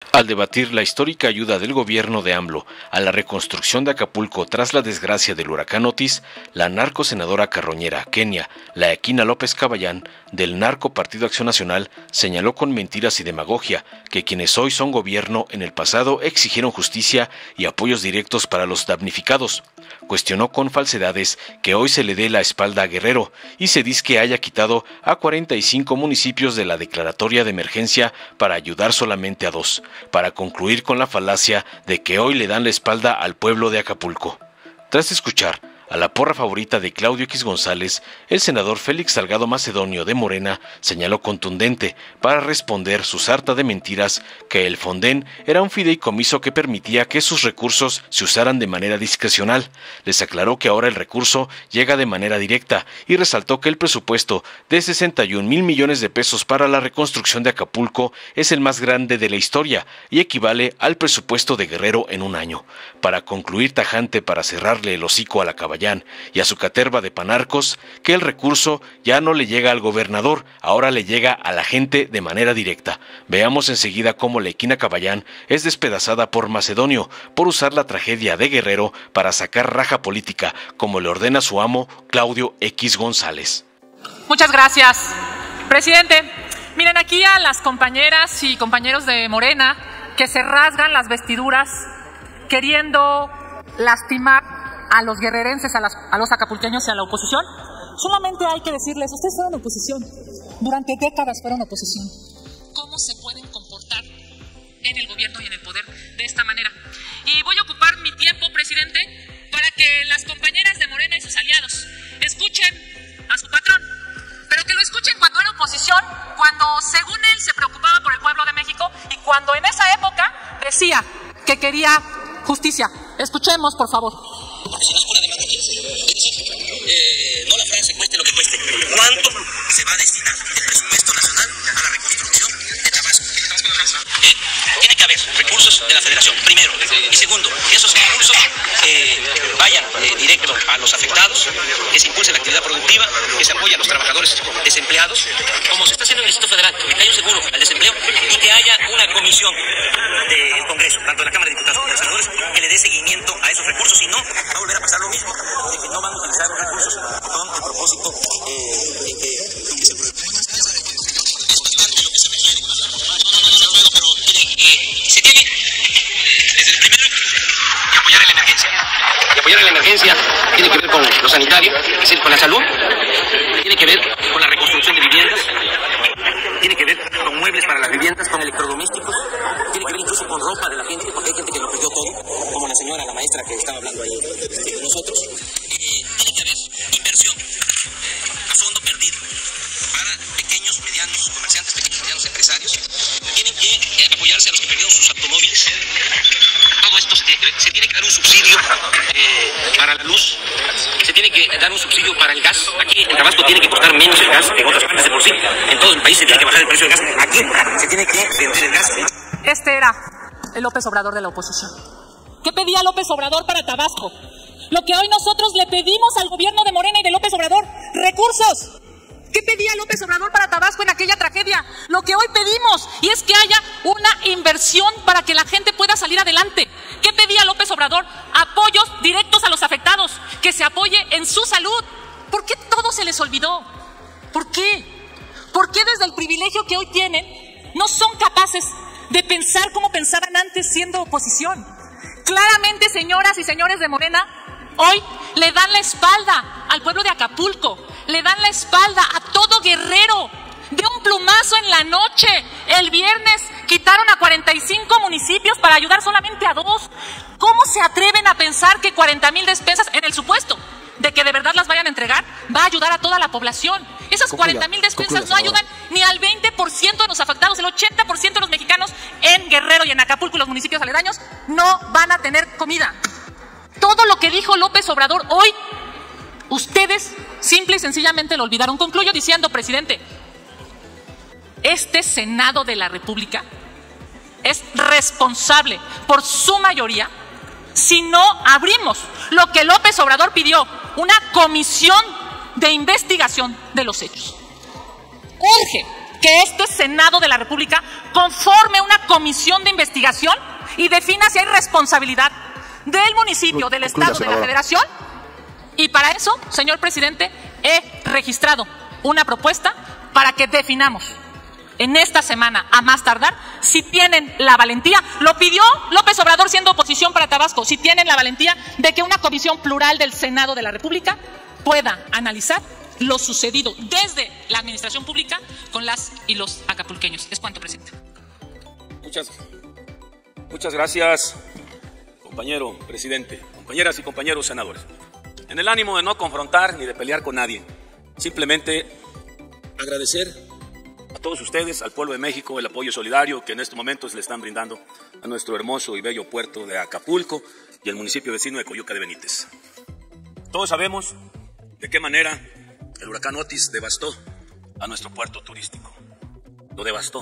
Al debatir la histórica ayuda del gobierno de AMLO a la reconstrucción de Acapulco tras la desgracia del huracán Otis, la narcosenadora carroñera Kenia Laekina López Caballán, del narco Partido Acción Nacional, señaló con mentiras y demagogia que quienes hoy son gobierno en el pasado exigieron justicia y apoyos directos para los damnificados. Cuestionó con falsedades que hoy se le dé la espalda a Guerrero y se dice que haya quitado a 45 municipios de la declaratoria de emergencia para ayudar solamente a 2, para concluir con la falacia de que hoy le dan la espalda al pueblo de Acapulco. Tras escuchar a la porra favorita de Claudio X González, el senador Félix Salgado Macedonio de Morena señaló contundente para responder su sarta de mentiras que el Fonden era un fideicomiso que permitía que sus recursos se usaran de manera discrecional. Les aclaró que ahora el recurso llega de manera directa y resaltó que el presupuesto de 61,000 millones de pesos para la reconstrucción de Acapulco es el más grande de la historia y equivale al presupuesto de Guerrero en un año. Para concluir tajante, para cerrarle el hocico a la Caballán y a su caterva de panarcos, que el recurso ya no le llega al gobernador, ahora le llega a la gente de manera directa. Veamos enseguida cómo Laekina Caballán es despedazada por Macedonio por usar la tragedia de Guerrero para sacar raja política, como le ordena su amo Claudio X González. Muchas gracias, presidente. Miren aquí a las compañeras y compañeros de Morena que se rasgan las vestiduras queriendo lastimar a los guerrerenses, a los acapulqueños y a la oposición. Solamente hay que decirles, ustedes fueron oposición, durante décadas fueron oposición. ¿Cómo se pueden comportar en el gobierno y en el poder de esta manera? Y voy a ocupar mi tiempo, presidente, para que las compañeras de Morena y sus aliados escuchen a su patrón, pero que lo escuchen cuando era oposición, cuando según él se preocupaba por el pueblo de México y cuando en esa época decía que quería justicia. Escuchemos, por favor. Porque si no es pura demagogia, no la frase cueste lo que cueste. ¿Cuánto se va a destinar del presupuesto nacional a la reconstrucción de Tabasco? Tiene que haber recursos de la Federación, primero. Y segundo, que esos recursos vayan directo a los afectados, que se impulse la actividad productiva, que se apoye a los trabajadores desempleados, como se está haciendo en el Distrito Federal, que haya un seguro al desempleo y que haya una comisión del Congreso, tanto de la Cámara de Diputados como de los senadores, que le dé seguimiento a esos recursos. Si no, va a volver a pasar lo mismo, de que no van a utilizar los recursos con el propósito de que se produzca. Esto es parte de lo que se refiere. No, pero se tiene, desde el primero, que apoyar en la emergencia. Y apoyar en la emergencia tiene que ver con lo sanitario, es decir, con la salud, tiene que ver con la reconstrucción de viviendas, tiene que ver con muebles para las viviendas, con electrodomésticos, tiene que ver incluso con ropa de la gente, porque hay gente que lo perdió todo, como la señora, la maestra que estaba hablando ahí con nosotros. Tiene que haber inversión a fondo perdido para pequeños, medianos comerciantes, pequeños, medianos empresarios. Tienen que apoyarse a los que perdieron sus automóviles. Todo esto se tiene que dar un subsidio para la luz, se tiene que dar un subsidio para el gas. Aquí en Tabasco tiene que costar menos el gas que en otras partes de por sí. En todo el país se tiene que bajar el precio del gas. Aquí se tiene que vender el gas. Este era el López Obrador de la oposición. ¿Qué pedía López Obrador para Tabasco? Lo que hoy nosotros le pedimos al gobierno de Morena y de López Obrador, recursos. ¿Qué pedía López Obrador para Tabasco en aquella tragedia? Lo que hoy pedimos, y es que haya una inversión para que la gente pueda salir adelante. ¿Qué pedía López Obrador? Apoyos directos a los afectados, que se apoye en su salud. ¿Por qué todo se les olvidó? ¿Por qué? ¿Por qué desde el privilegio que hoy tienen no son capaces de pensar como pensaban antes siendo oposición? Claramente, señoras y señores de Morena, hoy le dan la espalda al pueblo de Acapulco, le dan la espalda a todo Guerrero. De un plumazo en la noche, el viernes quitaron a 45 municipios para ayudar solamente a 2. ¿Cómo se atreven a pensar que 40,000 despensas, en el supuesto de que de verdad las vayan a entregar, va a ayudar a toda la población? Esas 40,000 despensas no ayudan ni al 20% de los afectados. El 80% de los mexicanos en Guerrero y en Acapulco y los municipios aledaños no van a tener comida. Todo lo que dijo López Obrador hoy, ustedes simple y sencillamente lo olvidaron. Concluyo diciendo, presidente, este Senado de la República es responsable por su mayoría si no abrimos lo que López Obrador pidió, una comisión de investigación de los hechos. Urge que este Senado de la República conforme una comisión de investigación y defina si hay responsabilidad del municipio, del Estado, de la Federación. Y para eso, señor presidente, he registrado una propuesta para que definamos en esta semana, a más tardar, si tienen la valentía, lo pidió López Obrador siendo oposición para Tabasco, si tienen la valentía de que una comisión plural del Senado de la República pueda analizar lo sucedido desde la administración pública con las y los acapulqueños. Es cuanto, presidente. Muchas gracias, compañero presidente, compañeras y compañeros senadores. En el ánimo de no confrontar ni de pelear con nadie, simplemente agradecer a todos ustedes, al pueblo de México, el apoyo solidario que en estos momentos le están brindando a nuestro hermoso y bello puerto de Acapulco y el municipio vecino de Coyuca de Benítez. Todos sabemos de qué manera el huracán Otis devastó a nuestro puerto turístico. Lo devastó.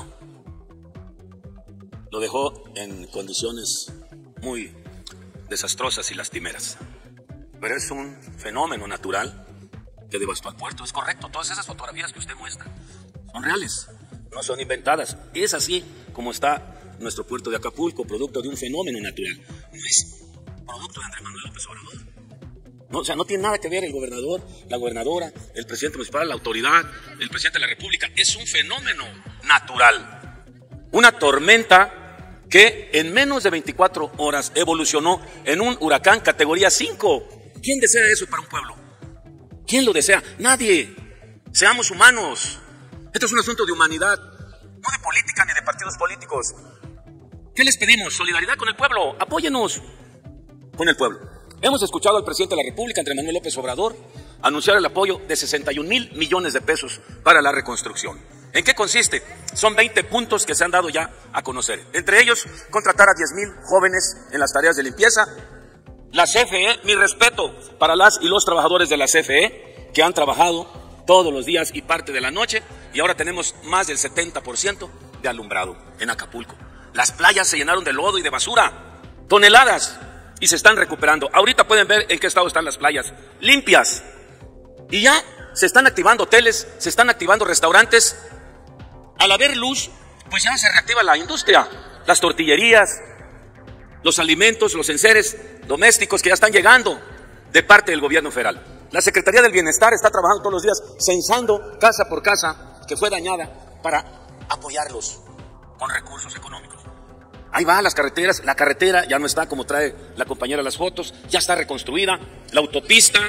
Lo dejó en condiciones muy desastrosas y lastimeras. Pero es un fenómeno natural que devastó al puerto. Es correcto, todas esas fotografías que usted muestra son reales, no son inventadas. Es así como está nuestro puerto de Acapulco, producto de un fenómeno natural. No es producto de Andrés Manuel López Obrador. No, o sea, no tiene nada que ver el gobernador, la gobernadora, el presidente municipal, la autoridad, el presidente de la República. Es un fenómeno natural. Una tormenta que en menos de 24 horas evolucionó en un huracán categoría 5. ¿Quién desea eso para un pueblo? ¿Quién lo desea? Nadie. Seamos humanos. Esto es un asunto de humanidad, no de política ni de partidos políticos. ¿Qué les pedimos? Solidaridad con el pueblo. Apóyenos con el pueblo. Hemos escuchado al presidente de la República, Andrés Manuel López Obrador, anunciar el apoyo de 61,000 millones de pesos para la reconstrucción. ¿En qué consiste? Son 20 puntos que se han dado ya a conocer. Entre ellos, contratar a 10,000 jóvenes en las tareas de limpieza. La CFE, mi respeto para las y los trabajadores de la CFE que han trabajado todos los días y parte de la noche, y ahora tenemos más del 70% de alumbrado en Acapulco. Las playas se llenaron de lodo y de basura, toneladas, y se están recuperando. Ahorita pueden ver en qué estado están las playas, limpias, y ya se están activando hoteles, se están activando restaurantes. Al haber luz, pues ya se reactiva la industria, las tortillerías, los alimentos, los enseres domésticos que ya están llegando de parte del gobierno federal. La Secretaría del Bienestar está trabajando todos los días censando casa por casa que fue dañada para apoyarlos con recursos económicos. Ahí va las carreteras, la carretera ya no está como trae la compañera las fotos, ya está reconstruida, la autopista,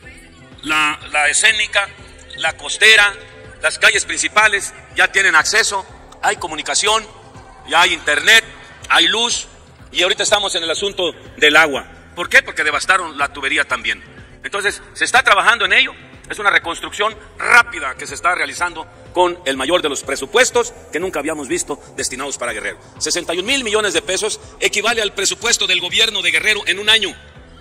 la escénica, la costera, las calles principales ya tienen acceso, hay comunicación, ya hay internet, hay luz, y ahorita estamos en el asunto del agua. ¿Por qué? Porque devastaron la tubería también. Entonces, se está trabajando en ello, es una reconstrucción rápida que se está realizando con el mayor de los presupuestos que nunca habíamos visto destinados para Guerrero. 61,000 millones de pesos equivale al presupuesto del gobierno de Guerrero en un año.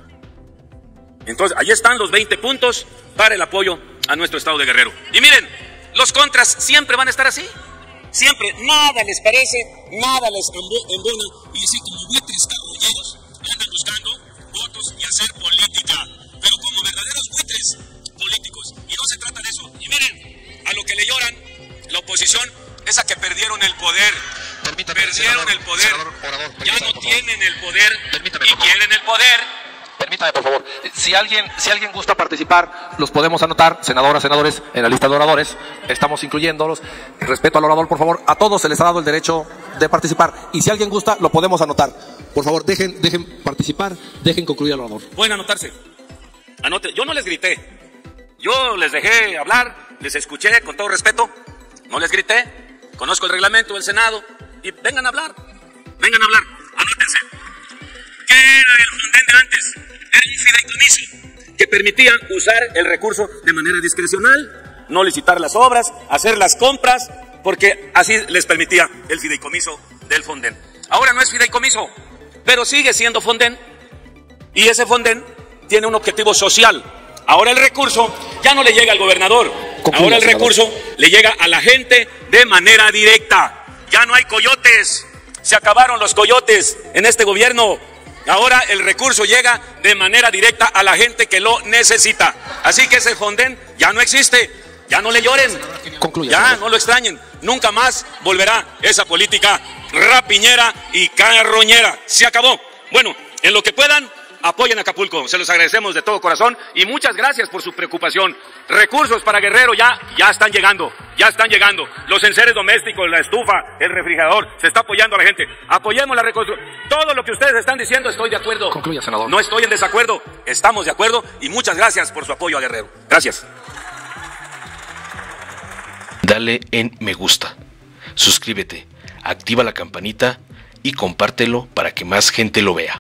Entonces, ahí están los 20 puntos para el apoyo a nuestro estado de Guerrero. Y miren, los contras siempre van a estar así. Siempre, nada les parece, nada les embona, y así como buitres carroñeros andan buscando votos y hacer política, pero como verdaderos buitres políticos, y no se trata de eso. Y miren, a lo que le lloran la oposición es a que perdieron el poder. Perdieron el poder, ya no tienen el poder y quieren el poder. Permítame, por favor. Si alguien gusta participar, los podemos anotar, senadoras, senadores, en la lista de oradores. Estamos incluyéndolos. Respeto al orador, por favor. A todos se les ha dado el derecho de participar. Y si alguien gusta, lo podemos anotar. Por favor, dejen participar, dejen concluir al orador. Pueden anotarse. Anote. Yo no les grité. Yo les dejé hablar, les escuché con todo respeto. No les grité. Conozco el reglamento del Senado. Y vengan a hablar. Vengan a hablar. Anótense. ¿Qué era el Fonden de antes? Era un fideicomiso que permitía usar el recurso de manera discrecional, no licitar las obras, hacer las compras, porque así les permitía el fideicomiso del Fonden. Ahora no es fideicomiso, pero sigue siendo Fonden, y ese Fonden tiene un objetivo social. Ahora el recurso ya no le llega al gobernador, ahora el recurso le llega a la gente de manera directa. Ya no hay coyotes, se acabaron los coyotes en este gobierno. Ahora el recurso llega de manera directa a la gente que lo necesita. Así que ese Fonden ya no existe, ya no le lloren, Concluya, ya señor. no lo extrañen. nunca más volverá esa política rapiñera y carroñera. Se acabó. Bueno, en lo que puedan, apoyen a Acapulco, se los agradecemos de todo corazón y muchas gracias por su preocupación. Recursos para Guerrero ya están llegando, los enseres domésticos, la estufa, el refrigerador, se está apoyando a la gente. Apoyemos la reconstrucción. Todo lo que ustedes están diciendo estoy de acuerdo. Concluya, senador. No estoy en desacuerdo, estamos de acuerdo y muchas gracias por su apoyo a Guerrero. Gracias. Dale en me gusta, suscríbete, activa la campanita y compártelo para que más gente lo vea.